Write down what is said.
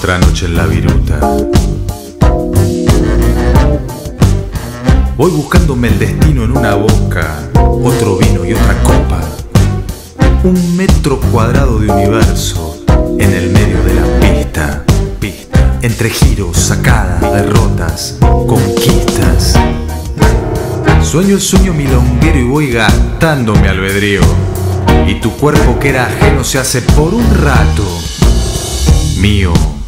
Otra noche en la viruta. Voy buscándome el destino en una boca, otro vino y otra copa. 1 metro cuadrado de universo en el medio de la pista. Entre giros, sacadas, derrotas, conquistas. Sueño el sueño milonguero y voy gastando mi albedrío. Y tu cuerpo que era ajeno se hace por un rato mío.